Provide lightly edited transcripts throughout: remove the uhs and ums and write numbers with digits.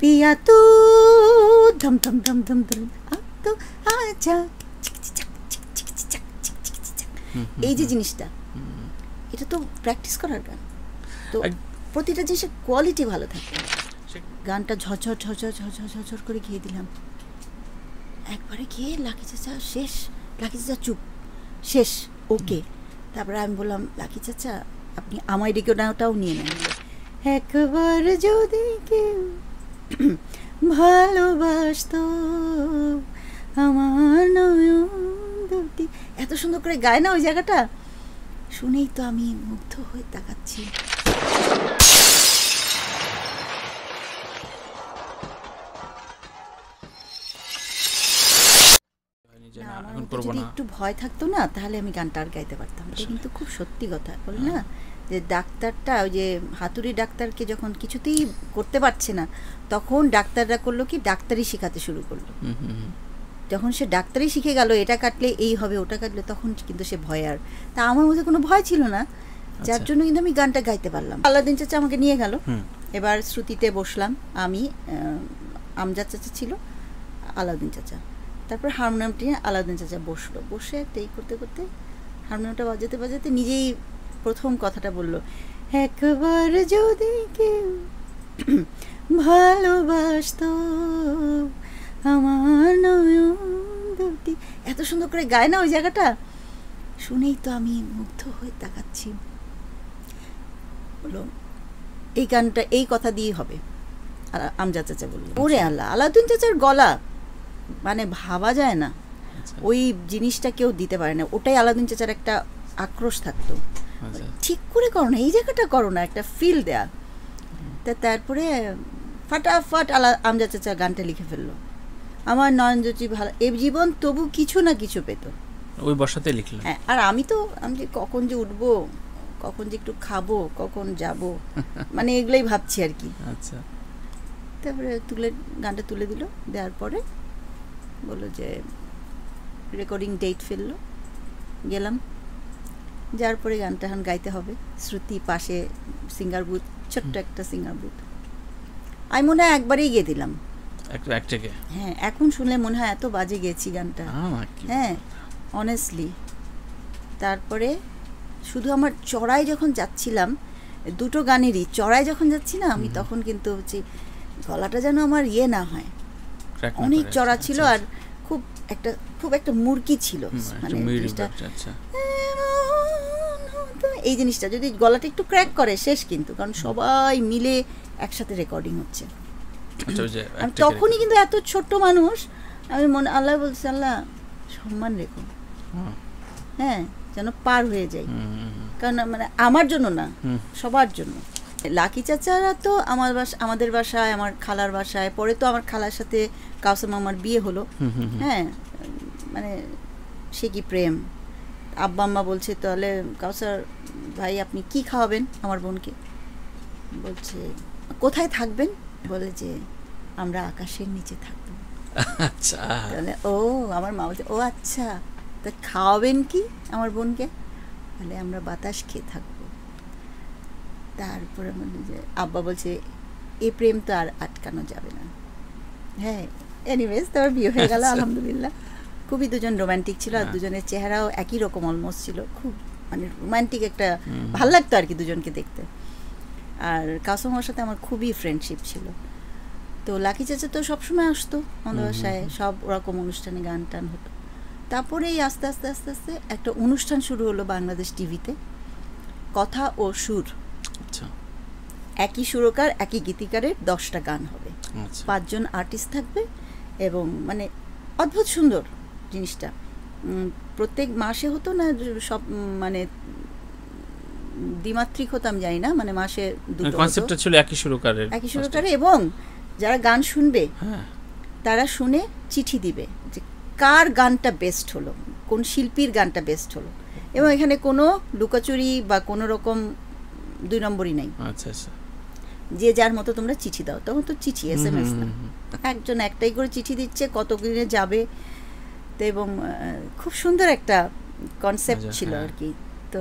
পিয়া তু ধম ধম ধম ধম ধম তো আচ্ছা, এই যে জিনিসটা, এটা তো প্র্যাকটিস করার গান। তো প্রতিটা জিনিসের কোয়ালিটি ভালো থাকে। গানটা ঝরঝর ঝরঝর ঝরঝর ঝরঝর করে গিয়ে দিলাম, একবারে গিয়ে লাকি চাচা শেষ, লাকি চাচা চুপ, শেষ, ওকে। তারপরে আমি বললাম, লাকি চাচা আপনি আমায় ডেকে ওটাও নিয়ে নেন। একবার যদি কেউ ভালোবাসতো আমার নয়ন দুটি, এত সুন্দর করে গায় না ওই জায়গাটা, শুনেই তো আমি মুগ্ধ হয়ে তাকাচ্ছি। যদি একটু ভয় থাকতো না, তাহলে আমি গানটা আর গাইতে পারতাম। এটা কিন্তু খুব সত্যি কথা, বলে না যে ডাক্তারটা, ওই যে হাতুড়ি ডাক্তারকে যখন কিছুতেই করতে পারছে না, তখন ডাক্তাররা করলো কি, ডাক্তারি শেখাতে শুরু করলো। যখন সে ডাক্তারি শিখে গেল, এটা কাটলে এই হবে, ওটা কাটলে, তখন কিন্তু সে ভয়, আর তা আমার মধ্যে কোনো ভয় ছিল না, যার জন্য কিন্তু আমি গানটা গাইতে পারলাম। আলাউদ্দিন চাচা আমাকে নিয়ে গেল, এবার শ্রুতিতে বসলাম আমি, আমজাদ চাচা ছিল, আলাউদ্দিন চাচা, তারপর হারমোনিয়ামটি আলাউদ্দিন চাচা বসলো, বসে একটা এই করতে করতে হারমোনিয়ামটা বাজাতে বাজাতে নিজেই প্রথম কথাটা বললো, একবার যদি কেউ ভালোবাসতো আমার নয়ন দুটি, এত সুন্দর করে গায় না ওই জায়গাটা, শুনেই তো আমি মুগ্ধ হয়ে তাকাচ্ছি। বললো এই গানটা এই কথা দিয়ে হবে। আমজাদ চাচা বললো, ওরে আল্লাহ, আলাউদ্দিন চাচার গলা মানে ভাবা যায় না, ওই জিনিসটা কেউ দিতে পারে না। ওটাই আলাউদ্দিন চাচার একটা আক্রোশ থাকতো, ঠিক করে করো না, এই জায়গাটা করো না, একটা ফিল দেয়া। তারপরে ফাটাফাট আমজাদ চাচা গানটা লিখে ফেললো, আমার নয়ন জ্যোতি ভালো এ জীবন তবু কিছু না কিছু পেত, ওই বসাতে লিখলো। হ্যাঁ, আর আমি যে কখন যে উঠবো, কখন যে একটু খাবো, কখন যাব, মানে এগুলোই ভাবছি আর কি। আচ্ছা, তারপরে গানটা তুলে দিল, দেওয়ার পরে বললো যে রেকর্ডিং ডেট ফেললো, গেলাম, যার পরে গানটা এখন গাইতে হবে। শ্রুতি পাশে সিঙ্গার বুথ, ছোট্ট একটা সিঙ্গার বুথ, আমি মনে হয় একবারেই গিয়ে দিলাম। হ্যাঁ, এখন শুনলে মনে হয় এত বাজে গেছি গানটা, হ্যাঁ অনেস্টলি। তারপরে শুধু আমার চড়াই যখন যাচ্ছিলাম, দুটো গানেরই চড়াই যখন যাচ্ছি না আমি, তখন কিন্তু হচ্ছে গলাটা যেন আমার ইয়ে না হয়, অনেক চড়া ছিল, আর খুব একটা মুরকি ছিল, মানে এই জিনিসটা যদি গলাটা একটু ক্র্যাক করে শেষ কিন্তু, কারণ সবাই মিলে একসাথে রেকর্ডিং হচ্ছে। আমি তখনই কিন্তু এত ছোট্ট মানুষ, আমি আল্লাহ বলছি, আল্লাহ সম্মান রেখো, হ্যাঁ যেন পার হয়ে যাই, কারণ মানে আমার জন্য না, সবার জন্য। লাকি চাচারা তো আমাদের বাসায়, আমার খালার বাসায়, পরে তো আমার খালার সাথে কাউসার মামার বিয়ে হলো, হ্যাঁ মানে সে কি প্রেম। আব্বা আম্মা বলছে, তাহলে কাউসার ভাই আপনি কি খাওয়াবেন আমার বোনকে? বলছে কোথায় থাকবেন? বলে যে আমরা আকাশের নিচে থাকবো। আচ্ছা, তাহলে ও আমার মা বলছে, ও আচ্ছা, তা খাওয়াবেন কি আমার বোনকে? তাহলে আমরা বাতাস খেয়ে থাকবো। তারপরে মানে যে আব্বা বলছে, এ প্রেম তো আর আটকানো যাবে না। হ্যাঁ, এনিওয়েজ তার বিয়ে হয়ে গেল, আলহামদুলিল্লাহ। খুবই দুজন রোম্যান্টিক ছিল, আর দুজনের চেহারাও একই রকম অলমোস্ট ছিল, খুব মানে রোম্যান্টিক একটা, ভাল লাগতো আর কি দুজনকে দেখতে। আর কাসুমার সাথে আমার খুবই ফ্রেন্ডশিপ ছিল। তো লাকি চাচা তো সবসময় আসতো আমাদের বাসায়, সব ওরকম অনুষ্ঠানে গান টান হতো। তারপরে এই আস্তে আস্তে আস্তে আস্তে একটা অনুষ্ঠান শুরু হলো বাংলাদেশ টিভিতে, কথা ও সুর। একই সুরকার, একই গীতিকারের 10টা গান হবে, 5 জন আর্টিস্ট থাকবে, এবং মানে অদ্ভুত সুন্দর জিনিসটা। প্রত্যেক মাসে হতো না, সব মানে দ্বিমাত্রিক হতো, আমি জানি না, মানে মাসে দুটো কনসেপ্টটা ছিল একই সুরকারের, এবং যারা গান শুনবে তারা শুনে চিঠি দিবে যে কার গানটা বেস্ট হলো, কোন শিল্পীর গানটা বেস্ট হলো, এবং এখানে কোনো লুকাচুরি বা কোনো রকম 2 নম্বরই নাই। আচ্ছা আচ্ছা, যে যার মতো তোমরা চিঠি দাও, তখন তো চিঠি SMS না, একজন একটাই করে চিঠি দিচ্ছে, কত দিনে যাবে। তো এবং খুব সুন্দর একটা কনসেপ্ট ছিল আর কি। তো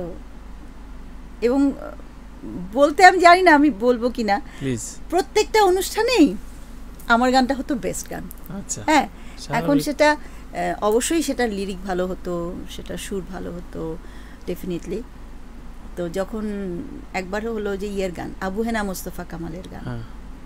এবং বলতে আমি জানি না আমি বলবো কিনা, প্রত্যেকটা অনুষ্ঠানেই আমার গানটা হতো বেস্ট গান। আচ্ছা, হ্যাঁ, এখন স্বাভাবিক। সেটা অবশ্যই সেটা লিরিক ভালো হতো, সেটা সুর ভালো হতো ডেফিনেটলি। তো যখন একবার হলো যে ইয়ের গান, আবু হেনা মোস্তফা কামালের গান, হ্যাঁ,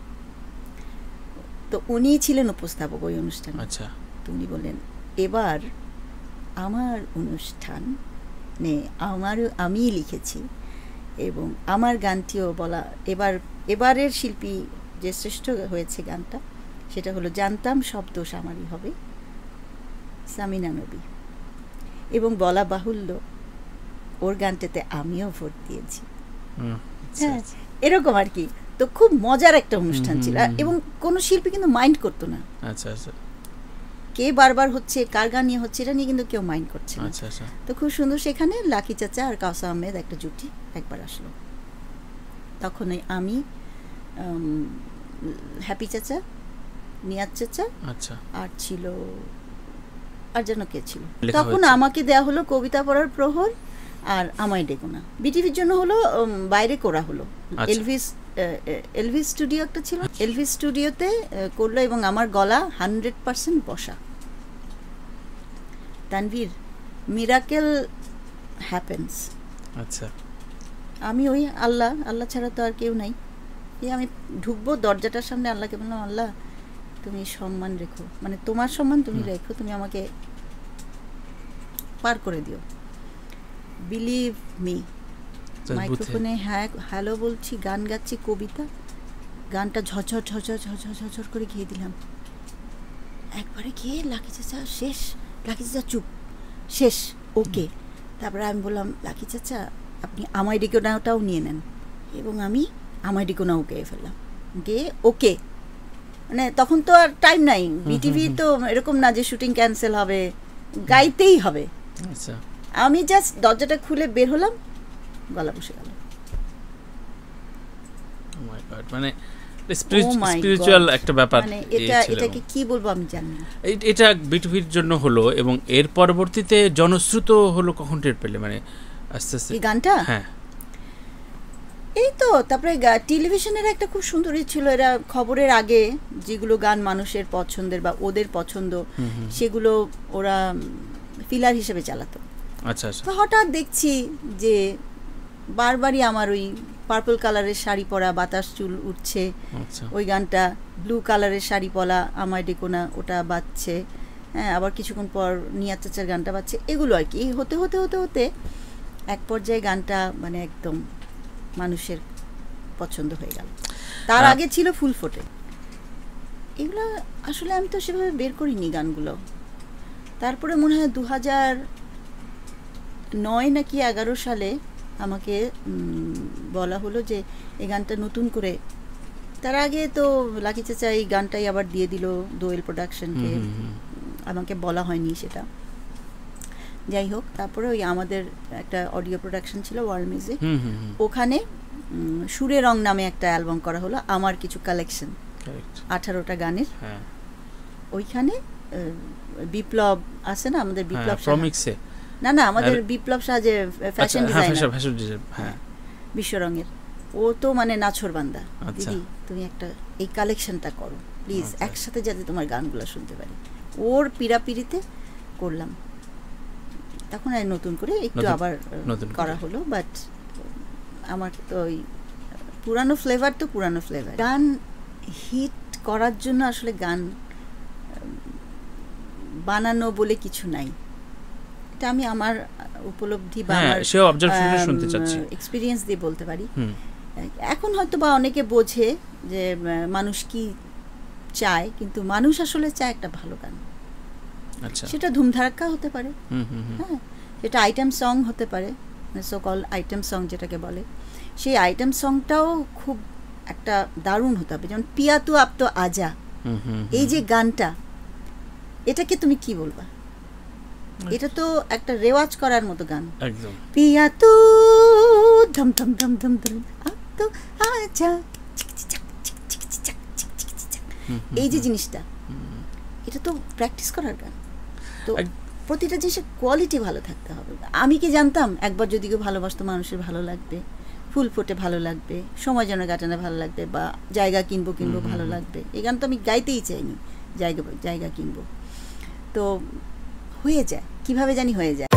তো উনি ছিলেন উপস্থাপক ওই অনুষ্ঠানে। আচ্ছা, তো উনি বললেন, এবার আমার অনুষ্ঠানে আমিই লিখেছি এবং আমার গানটিও বলা, এবারের শিল্পী যে শ্রেষ্ঠ হয়েছে গানটা, সেটা হলো জানতাম সব দোষ আমারই হবে, সামিনা নবী। এবং বলা বাহুল্য, ওর গানটাতে আমিও ভোট দিয়েছি। হ্যাঁ, এরকম আর কি। তো খুব মজার একটা অনুষ্ঠান ছিল, এবং কোনো শিল্পী কিন্তু মাইন্ড করতো না। আচ্ছা আচ্ছা, কে বারবার হচ্ছে, কার গান নিয়ে হচ্ছে, এটা নিয়ে কিন্তু কেউ মাইন্ড করছে না। আচ্ছা আচ্ছা, তো খুব সুন্দর। সেখানে লাকি চাচা আর কাউসার আহমেদ একটা জুটি একবার আসলো। তখনই আমি, হ্যাপি চাচা, নিয়াজ চাচা, আচ্ছা, আর ছিল, আর যেন কে ছিল, লেখা তখন হয়েছে। আমাকে দেয়া হলো কবিতা পড়ার প্রহর, আর আমায় ডেকো না। বিটিভির জন্য হলো, বাইরে করা হলো। আচ্ছা। এলভিস স্টুডিও একটা ছিল, এলভিস স্টুডিওতে করলো, এবং আমার গলা 100% বসা। Tanvir, miracle happens. আচ্ছা, আমি ওই আল্লাহ ছাড়া তো আর কেউ নাই। এই আমি ঢুকবো দরজাটার সামনে, আল্লাহকে বললাম, আল্লাহ তুমি সম্মান রেখো, মানে তোমার সম্মান তুমি রেখো, তুমি আমাকে পার করে দিও। বিলিভ মি, মাইক্রোফোনে হ্যাঁ হ্যালো বলছি, গান গাচ্ছি, কবিতা, গানটা ঝরঝর ঝরঝর ঝরঝর ঝরঝর করে গিয়ে দিলাম। একবারে গিয়ে লাকি চাচা শেষ, লাকি চাচা চুপ, শেষ, ওকে। তারপরে আমি বললাম, লাকি চাচা আপনি আমায় ডেকো নাওটাও নিয়ে নেন, এবং আমি আমায় ডেকো নাও গেয়ে ফেললাম, গেয়ে ওকে। মানে তখন তো আর টাইম নাই, বিটিভি তো এরকম না যে শুটিং ক্যান্সেল হবে, গাইতেই হবে। আচ্ছা, আমি জাস্ট দরজাটা খুলে বের হলাম, গলা বসে গেল। মানে স্পিরিচুয়াল একটা ব্যাপার। মানে এটাকে কি বলবো আমি জানি না। এটা বিটিভির জন্য হলো, এবং এর পরবর্তীতে জনশ্রুত হলো কখন টের পেলে, মানে আস্তে আস্তে এই গানটা? হ্যাঁ, এই তো তারপরে টেলিভিশনের একটা খুব সুন্দরই ছিল, এরা খবরের আগে যেগুলো গান মানুষের পছন্দের বা ওদের পছন্দ, সেগুলো ওরা ফিলার হিসেবে চালাতো। আচ্ছা আচ্ছা, তো হঠাৎ দেখছি যে বারবারই আমার ওই পার্পল কালারের শাড়ি পরা, বাতাস চুল উঠছে, ওই গানটা, ব্লু কালারের শাড়ি পরা, আমায় ডেকো না, ওটা বাজছে। হ্যাঁ, আবার কিছুক্ষণ পর নিয়াজ চাচার গানটা বাজছে, এগুলো আর কি। হতে হতে হতে হতে এক পর্যায়ে গানটা মানে একদম মানুষের পছন্দ হয়ে গেল। তার আগে ছিল ফুল ফোটে। এগুলো আসলে আমি তো সেভাবে বের করিনি গানগুলো। তারপরে মনে হয় 2009 নাকি 11 সালে আমাকে বলা হলো যে এই গানটা নতুন করে, তার আগে তো লাকি চাচা এই গানটাই আবার দিয়ে দিল দোয়েল প্রোডাকশনকে, আমাকে বলা হয়নি সেটা। যাই হোক, তারপরে ওই আমাদের একটা অডিও প্রোডাকশন ছিল ওয়ার্ল্ড মিউজিক, ওখানে সুরে রং নামে একটা অ্যালবাম করা হলো, আমার কিছু কালেকশন 18টা গানের। ওইখানে বিপ্লব আছে না, আমাদের বিপ্লব না আমাদের বিপ্লব সাজে ফ্যাশন ডিজাইনার, হ্যাঁ, বিশ্বরঙের, ও তো মানে নাছর বান্দা। দিদি তুমি একটা এই কালেকশনটা করো প্লিজ, একসাথে যাতে তোমার গানগুলো শুনতে পারি। ওর পিড়াপিড়িতে করলাম। তখন আর নতুন করে একটু আবার করা হলো, বাট আমার তো ওই পুরানো ফ্লেভার তো পুরানো ফ্লেভার। গান হিট করার জন্য আসলে গান বানানো বলে কিছু নাই, এটা আমি আমার উপলব্ধি বা আমার এক্সপিরিয়েন্স দিয়ে বলতে পারি। এখন হয়তো বা অনেকে বোঝে যে মানুষ কি চায়, কিন্তু মানুষ আসলে চায় একটা ভালো গান। সেটা ধুমধারাক্কা হতে পারে, হ্যাঁ, সেটা আইটেম সং হতে পারে, সো কল আইটেম সং যেটাকে বলে, সেই আইটেম সংটাও খুব একটা দারুণ হতে হবে। যেমন পিয়া তু আপ তো আজা, এই যে গানটা, এটাকে তুমি কি বলবা? এটা তো একটা রেওয়াজ করার মতো গান, একদম। পিয়া তু ধম ধম ধম ধম ধম আপ তো আজা, এই যে জিনিসটা, এটা তো প্র্যাকটিস করার গান। তো প্রতিটা জিনিসের কোয়ালিটি ভালো থাকতে হবে। আমি কি জানতাম একবার যদি কেউ ভালোবাসতো মানুষের ভালো লাগবে? ফুল ফোটে ভালো লাগবে, সময় যেন কাটানো ভালো লাগবে, বা জায়গা কিনবো ভালো লাগবে। এই গান তো আমি গাইতেই চাইনি, জায়গা কিনবো। তো হয়ে যায়, কিভাবে জানি হয়ে যায়।